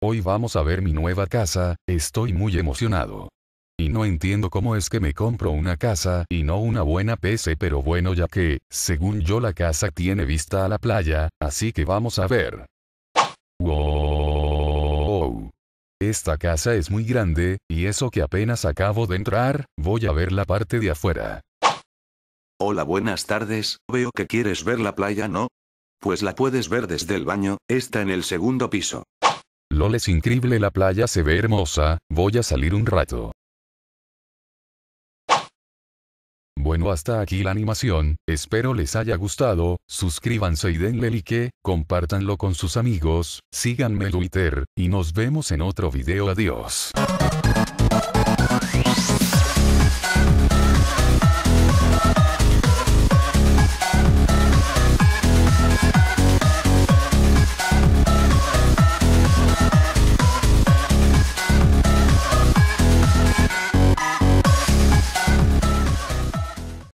Hoy vamos a ver mi nueva casa, estoy muy emocionado. Y no entiendo cómo es que me compro una casa y no una buena PC, pero bueno, ya que, según yo, la casa tiene vista a la playa, así que vamos a ver. ¡Wow! Esta casa es muy grande, y eso que apenas acabo de entrar, voy a ver la parte de afuera. Hola, buenas tardes, veo que quieres ver la playa, ¿no? Pues la puedes ver desde el baño, está en el segundo piso. LOL, es increíble, la playa se ve hermosa, voy a salir un rato. Bueno, hasta aquí la animación, espero les haya gustado, suscríbanse y denle like, compártanlo con sus amigos, síganme en Twitter, y nos vemos en otro video, adiós.